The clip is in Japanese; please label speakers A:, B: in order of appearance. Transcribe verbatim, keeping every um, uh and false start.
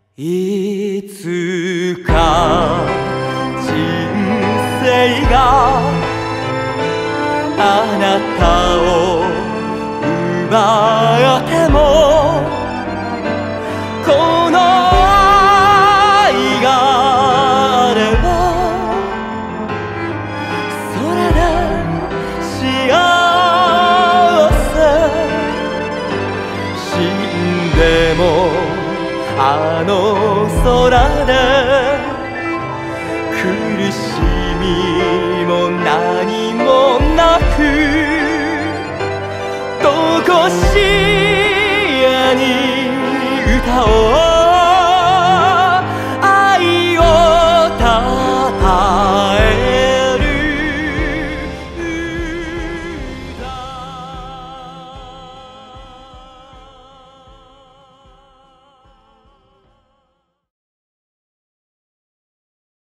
A: いつか人生があなたを奪ってもこの愛があればそれで幸せ死んでもあの空で苦しみも何